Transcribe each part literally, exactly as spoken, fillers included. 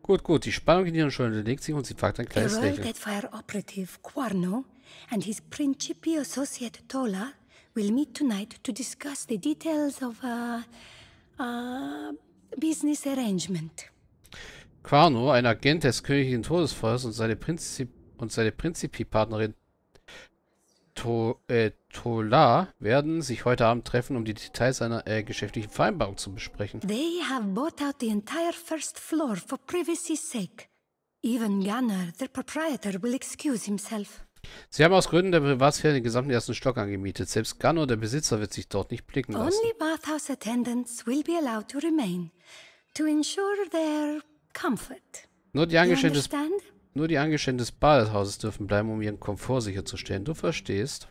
Gut, gut. Die Spannung in ihren Schultern legt sich und sie fragt ein The kleines Royal Lächeln. Deadfire operative Quarno and his Principi associate Tola will meet tonight to discuss the details of a, a business arrangement. Quano, ein Agent des königlichen Todesfeuers und seine Prinzip und seine Prinzipi-Partnerin To äh, Tola werden sich heute Abend treffen, um die Details einer äh, geschäftlichen Vereinbarung zu besprechen. They have bought out the entire first floor for privacy's sake. Even Gunnar, their proprietor, will excuse himself. Sie haben aus Gründen der Privatsphäre den gesamten ersten Stock angemietet. Selbst Gano, der Besitzer, wird sich dort nicht blicken lassen. Only bathhouse attendants will be allowed to remain to ensure their comfort. Nur die You Angestellten des, understand? nur die Angestellten des Badehauses dürfen bleiben, um ihren Komfort sicherzustellen. Du verstehst?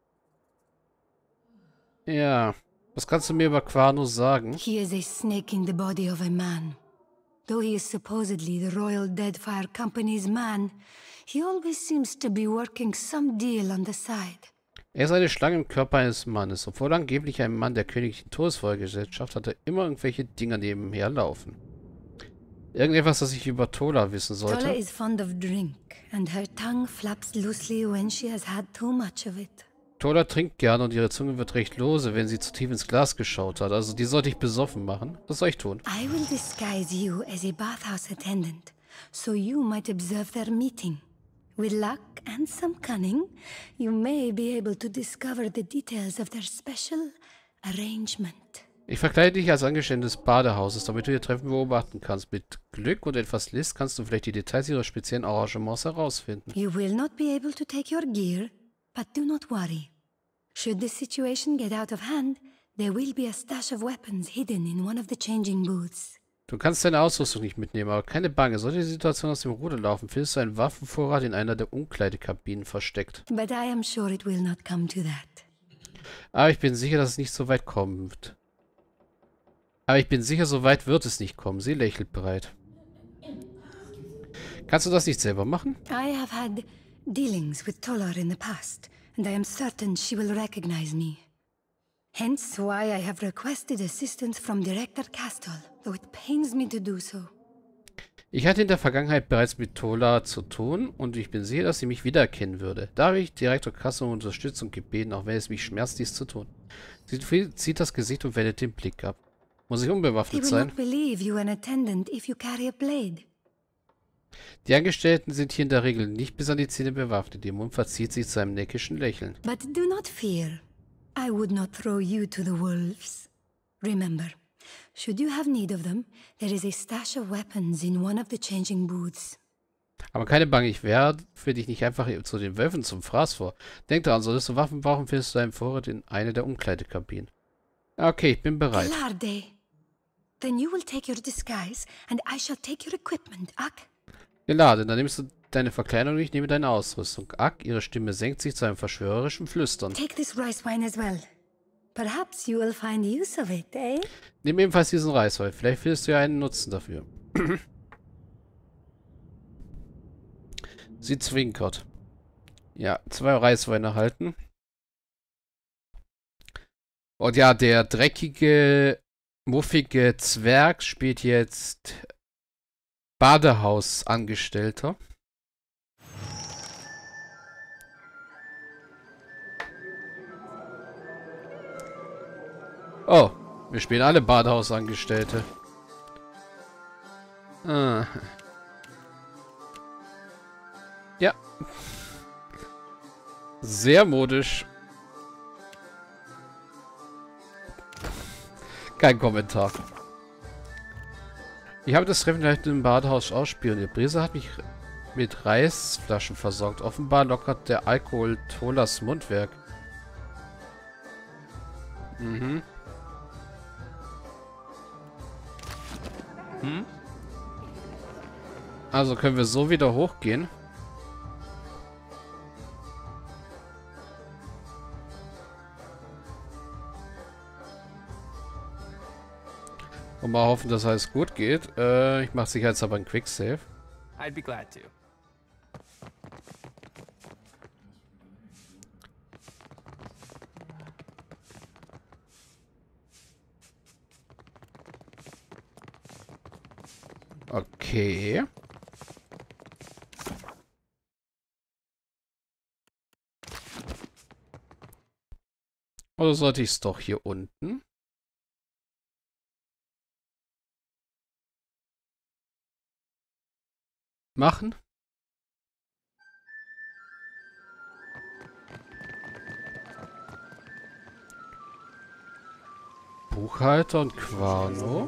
Ja. Was kannst du mir über Quano sagen? He is a snake in the body of a man. Though he is supposedly the Royal Deadfire Company's man, he always seems to be working some deal on the side. Er ist eine Schlange im Körper eines Mannes. Obwohl angeblich ein Mann der königlichen Todesfeuergesellschaft, hat er immer irgendwelche Dinger nebenher laufen. Irgendetwas, das ich über Tola wissen Tola sollte. is fond of drink, and her tongue flaps loosely when she has had too much of it. Tola trinkt gerne und ihre Zunge wird recht lose, wenn sie zu tief ins Glas geschaut hat. Also die sollte ich besoffen machen. Was soll ich tun? I will disguise you as a bathhouse attendant, so you might observe their meeting. With luck and some cunning, you may be able to discover the details of their special arrangement. Ich verkleide dich als Angestellte des Badehauses, damit du ihr Treffen beobachten kannst. Mit Glück und etwas List kannst du vielleicht die Details ihrer speziellen Arrangements herausfinden. You will not be able to take your gear, but do not worry. Should the situation get out of hand, there will be a stash of weapons hidden in one of the changing booths. Du kannst deine Ausrüstung nicht mitnehmen, aber keine Bange. Sollte die Situation aus dem Ruder laufen, findest du einen Waffenvorrat in einer der Umkleidekabinen versteckt. But I am sure it will not come to that. Aber ich bin sicher, dass es nicht so weit kommt. Aber ich bin sicher, so weit wird es nicht kommen. Sie lächelt bereit. Kannst du das nicht selber machen? I have had dealings with Tolar in the past, and I am certain she will recognize me. Hence why I have requested assistance from Director Castle, though it pains me to do so. Ich hatte in der Vergangenheit bereits mit Tola zu tun und ich bin sicher, dass sie mich wiedererkennen würde. Da habe ich Direktor Castle um Unterstützung gebeten, auch wenn es mich schmerzt, dies zu tun. Sie zieht das Gesicht und wendet den Blick ab. Muss ich They unbewaffnet will sein? not believe you an attendant if you carry a blade. Die Angestellten sind hier in der Regel nicht bis an die Zähne bewaffnet. Ihr Mund verzieht sich zu einem neckischen Lächeln. But do not fear. I would not throw you to the wolves. Remember, should you have need of them, there is a stash of weapons in one of the changing booths. Aber keine Bange, ich werfe dich nicht einfach zu den Wölfen zum Fraß vor. Denk daran, solltest du Waffen brauchen, findest du einen Vorrat in einer der Umkleidekabinen. Okay, ich bin bereit. Velarde. Then you will take your disguise, and I shall take your equipment, Ak. Geladen, dann nimmst du deine Verkleidung und ich nehme deine Ausrüstung. Ak, ihre Stimme senkt sich zu einem verschwörerischen Flüstern. Take this rice wine as well. Perhaps you will find use of it, eh? Nimm ebenfalls diesen Reiswein. Vielleicht findest du ja einen Nutzen dafür. Sie zwinkert. Ja, zwei Reisweine erhalten. Und ja, der dreckige, muffige Zwerg spielt jetzt Badehausangestellter. Oh, wir spielen alle Badehausangestellte. Ah. Ja. Sehr modisch. Kein Kommentar. Ich habe das Treffen vielleicht im Badehaus ausspielen. Die Brise hat mich mit Reisflaschen versorgt. Offenbar lockert der Alkohol Tolas Mundwerk. Mhm. Hm? Also können wir so wieder hochgehen. Und mal hoffen, dass alles gut geht. Äh, ich mache sicherheitshalber einen Quicksave. I'd be glad to. Okay. Oder sollte ich es doch hier unten machen? Buchhalter und Quano.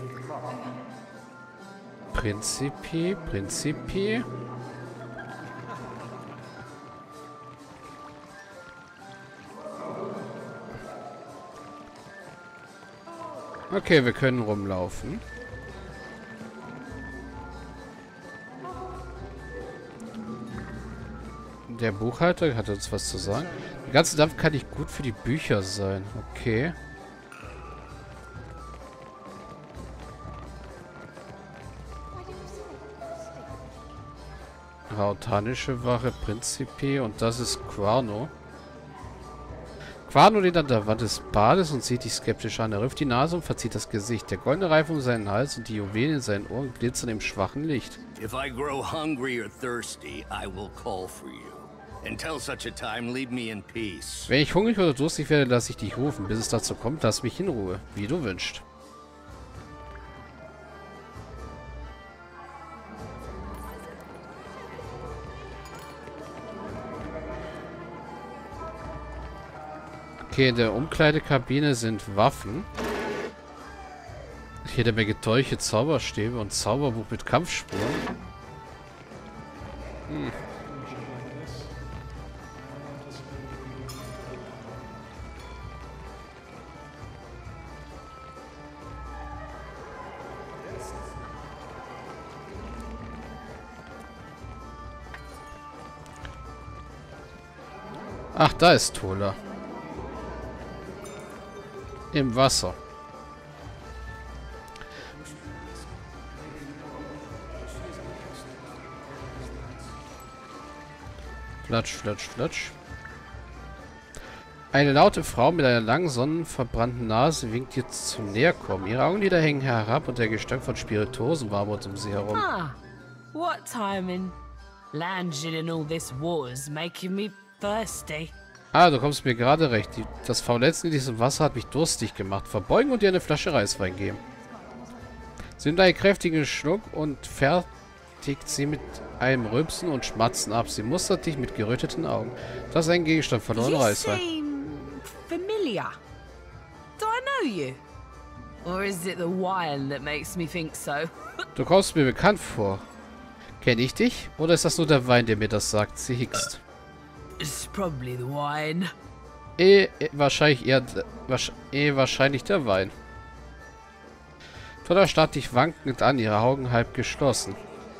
Prinzipi, Prinzipi. Okay, wir können rumlaufen. Der Buchhalter hat uns was zu sagen. Der ganze Dampf kann nicht gut für die Bücher sein. Okay. Rautanische Wache, Prinzipi und das ist Quano. Quano lehnt an der Wand des Bades und sieht dich skeptisch an. Er rümpft die Nase und verzieht das Gesicht. Der goldene Reif um seinen Hals und die Juwelen in seinen Ohren glitzern im schwachen Licht. If I grow hungry or thirsty, I will call for you. Until such a time, leave me in peace. Wenn ich hungrig oder durstig werde, lasse ich dich rufen. Bis es dazu kommt, lass mich in Ruhe. Wie du wünschst. Okay, in der Umkleidekabine sind Waffen. Jede Menge Dolche, Zauberstäbe und Zauberbuch mit Kampfspuren. Hm. Ach, da ist Tola. Im Wasser. Flatsch, flatsch, flatsch. Eine laute Frau mit einer langen, sonnenverbrannten Nase winkt dir zum Näherkommen. Ihre Augenlider hängen herab und der Gestank von Spirituosen wabert um sie herum. Ah, what timing. Landing in all this water's making me thirsty. Ah, du kommst mir gerade recht. Die, das Faulenzen in diesem Wasser hat mich durstig gemacht. Verbeugen und dir eine Flasche Reiswein geben. Sie nimmt einen kräftigen Schluck und fertigt sie mit einem Rülpsen und Schmatzen ab. Sie mustert dich mit geröteten Augen. Du hast einen Gegenstand verloren, Reiswein. Familiar. Do I know you? Or is it the wine that makes me think so? Du kommst mir bekannt vor. Kenne ich dich? Oder ist das nur der Wein, der mir das sagt? Sie hickst. It's probably the wine. Eh, eh wahrscheinlich eher, eh, wahrscheinlich der Wein. Tolla starrt dich wankend an, ihre Augen halb geschlossen.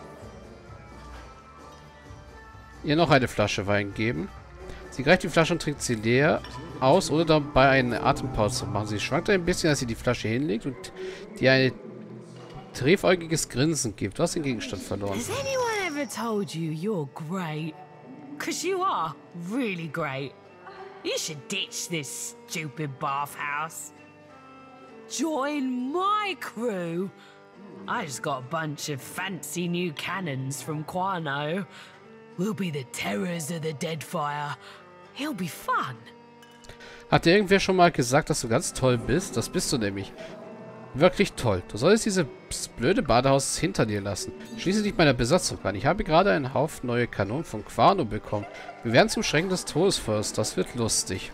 Ihr noch eine Flasche Wein geben. Sie greift die Flasche und trinkt sie leer aus, ohne dabei eine Atempause zu machen. Sie schwankt ein bisschen, als sie die Flasche hinlegt und dir ein triefäugiges Grinsen gibt. Du hast den Gegenstand verloren. Has anyone ever told you you're great? Cause you are really great. You should ditch this stupid bathhouse. Join my crew. I just got a bunch of fancy new cannons from Quano. We'll be the terrors of the Deadfire. It'll be fun. Hat dir irgendwer schon mal gesagt, dass du ganz toll bist? Das bist du nämlich. Wirklich toll. Du solltest dieses blöde Badehaus hinter dir lassen. Schließe dich meiner Besatzung an. Ich habe gerade einen Haufen neue Kanonen von Quano bekommen. Wir werden zum Schrecken des Todesfeuers. Das wird lustig.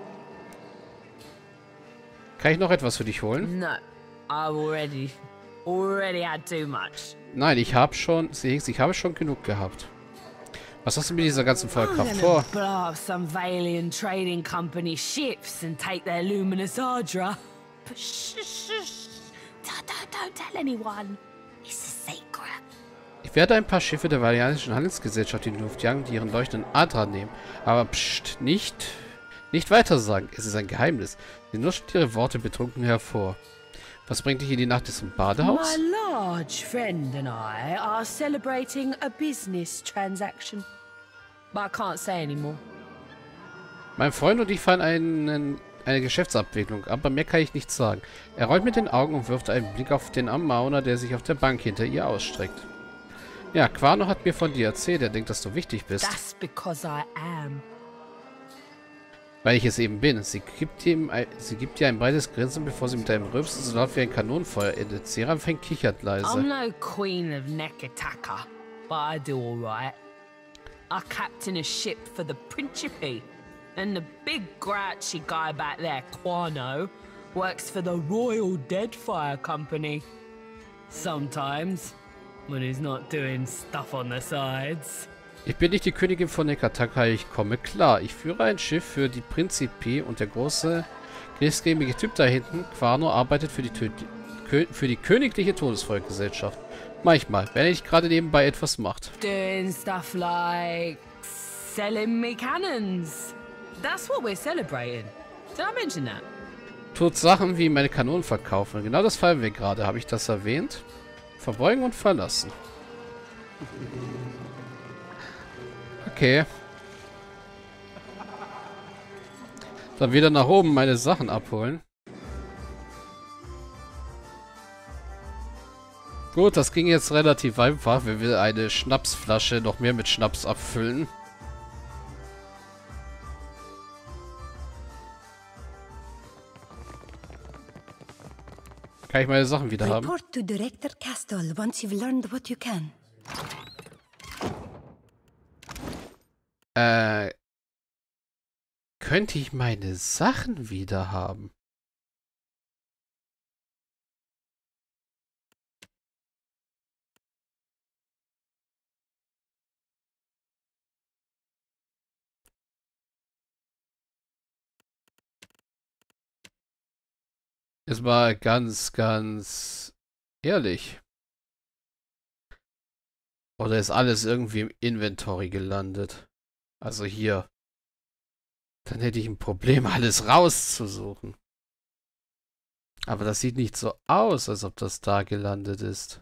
Kann ich noch etwas für dich holen? No, I've already, already had too much. Nein, ich habe schon, ich habe schon genug gehabt. Was hast du mit dieser ganzen Feuerkraft vor? Blow up some Valian trading company ships and take their luminous Ardra. But shh, shh, shh. Don't, don't, don't tell anyone. It's a secret. Ich werde ein paar Schiffe der Valianischen Handelsgesellschaft in die Luft jagen, die ihren leuchtenden Adra nehmen. Aber pst, nicht, nicht weiter sagen. Es ist ein Geheimnis. Sie nuschen ihre Worte betrunken hervor. Was bringt dich in die Nacht im Badehaus? My large friend and I are celebrating a business transaction. But I can't say anymore. Mein Freund und ich feiern einen, eine Geschäftsabwicklung, aber mehr kann ich nicht sagen. Er rollt mit den Augen und wirft einen Blick auf den Amauner, der sich auf der Bank hinter ihr ausstreckt. Ja, Quano hat mir von dir erzählt. Er denkt, dass du wichtig bist. That's because I am. Weil ich es eben bin. Sie gibt, ihm ein, sie gibt dir ein breites Grinsen, bevor sie mit einem Rülpsen so laut wie ein Kanonenfeuer endet. Seraphine kichert leise. I'm no queen of Neketaka, but I do alright. I captain a ship for the Principe, and the big grouchy guy back there, Quano, works for the Royal Deadfire Company. Sometimes, when he's not doing stuff on the sides. Ich bin nicht die Königin von Neketaka, ich komme klar. Ich führe ein Schiff für die Principe und der große, griesgrämige Typ da hinten, Quano, arbeitet für die, Tö für die königliche Todesfeuergesellschaft. Manchmal, wenn er nicht gerade nebenbei etwas macht. Doing stuff like selling me cannons. That's what we're celebrating. Did I mention that? Tut Sachen wie meine Kanonen verkaufen. Genau das fallen wir gerade. Habe ich das erwähnt? Verbeugen und verlassen. Okay. Dann wieder nach oben meine Sachen abholen. Gut, das ging jetzt relativ einfach, wenn wir eine Schnapsflasche noch mehr mit Schnaps abfüllen. Kann ich meine Sachen wieder haben? Report to Director Castle once you've learned what you can. Äh, könnte ich meine Sachen wieder haben? Es war ganz, ganz ehrlich. Oder ist alles irgendwie im Inventory gelandet? Also hier. Dann hätte ich ein Problem, alles rauszusuchen. Aber das sieht nicht so aus, als ob das da gelandet ist.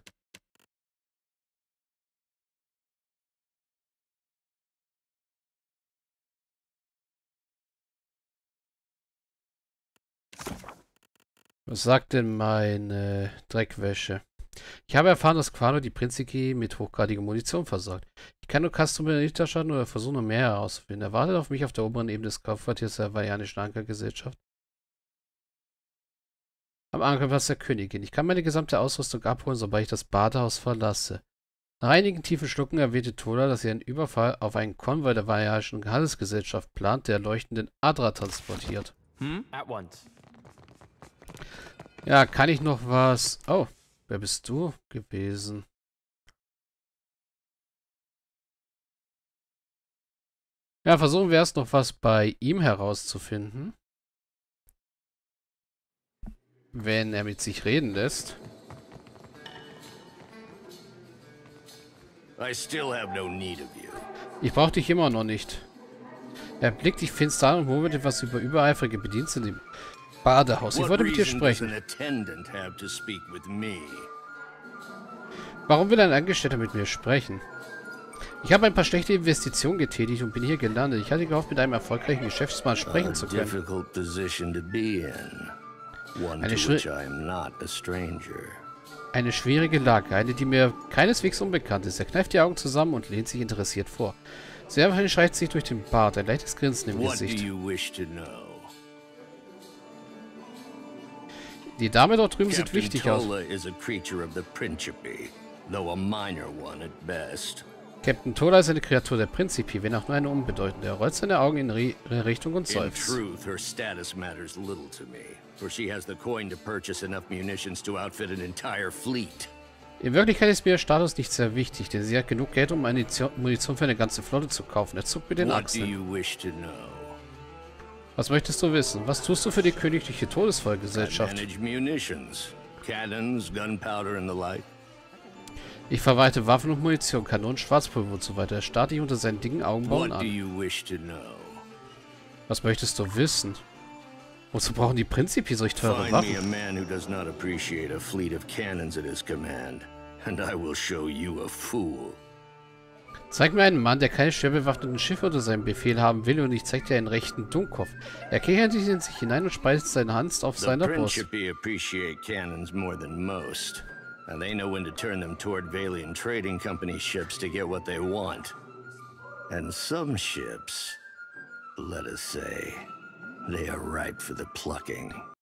Was sagt denn meine Dreckwäsche? Ich habe erfahren, dass Quano die Principe mit hochgradiger Munition versorgt. Ich kann nur Customer nicht erschaffen oder versuchen, noch mehr herauszufinden. Er wartet auf mich auf der oberen Ebene des Kaufquartiers der hawaiianischen Ankergesellschaft. Am Ankerplatz der Königin. Ich kann meine gesamte Ausrüstung abholen, sobald ich das Badehaus verlasse. Nach einigen tiefen Schlucken erwähnte Tola, dass sie einen Überfall auf einen Konvoi der hawaiianischen Handelsgesellschaft plant, der leuchtenden Adra transportiert. Hm? At once. Ja, kann ich noch was... Oh, wer bist du gewesen? Ja, versuchen wir erst noch was bei ihm herauszufinden. Wenn er mit sich reden lässt. I still have no need of you. Ich brauche dich immer noch nicht. Er blickt dich finster an und murmelt etwas über übereifrige Bedienstete im Badehaus. Ich wollte mit dir sprechen. Warum will ein Angestellter mit mir sprechen? Ich habe ein paar schlechte Investitionen getätigt und bin hier gelandet. Ich hatte gehofft, mit einem erfolgreichen Geschäftsmann sprechen zu können. Eine, schwi eine schwierige Lage, eine, die mir keineswegs unbekannt ist. Er kneift die Augen zusammen und lehnt sich interessiert vor. Seraphine schleicht sich durch den Bart, ein leichtes Grinsen im Gesicht. Die Dame dort drüben sieht wichtig aus. Captain Tola ist eine Kreatur der Principe, wenn auch nur eine unbedeutende. Er rollt seine Augen in ihre Richtung und seufzt. In Wirklichkeit ist mir ihr Status nicht sehr wichtig, denn sie hat genug Geld, um eine Munition für eine ganze Flotte zu kaufen. Er zuckt mit den Achseln. Was möchtest du wissen? Was tust du für die königliche Todesfeuergesellschaft? Ich verwalte Waffen und Munition, Kanonen, Schwarzpulver und so weiter. Er starrt dich unter seinen dicken Augenbrauen an. Was möchtest du wissen? Wozu brauchen die Principe solch teure Waffen? Zeig mir einen Mann, der keine schwer bewaffneten Schiffe unter seinem Befehl haben will, und ich zeig dir einen rechten Dummkopf. Er kichert sich in sich hinein und spreizt seine Hand auf seiner Brust. The appreciate cannons more than most. And they know when to turn them toward Valian Trading Company ships to get what they want. And some ships, let us say, they are ripe for the plucking.